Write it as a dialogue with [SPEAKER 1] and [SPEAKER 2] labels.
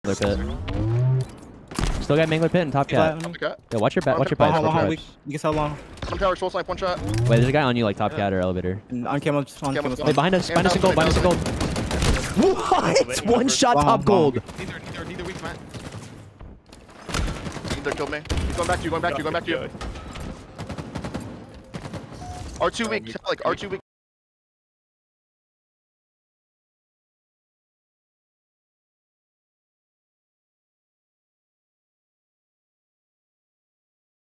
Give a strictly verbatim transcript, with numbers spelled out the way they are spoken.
[SPEAKER 1] pit. Still got Mangler pit and top cat.
[SPEAKER 2] Okay.
[SPEAKER 1] Yo, watch your back. Watch your back.
[SPEAKER 3] Hold on, hold on. You can sell long.
[SPEAKER 2] One tower, soul snipe, one shot.
[SPEAKER 1] Wait, there's a guy on you like top
[SPEAKER 2] Yeah.
[SPEAKER 1] cat or elevator.
[SPEAKER 3] On camo, on camo.
[SPEAKER 1] Wait, behind us. Behind us in gold. Behind us in gold. What? One shot
[SPEAKER 3] Bomb,
[SPEAKER 1] top
[SPEAKER 3] bomb.
[SPEAKER 1] gold.
[SPEAKER 4] Neither, neither, neither weak, man.
[SPEAKER 2] Neither killed me. He's going back to you, going back to you, going back to you. R two weak, like R two weak.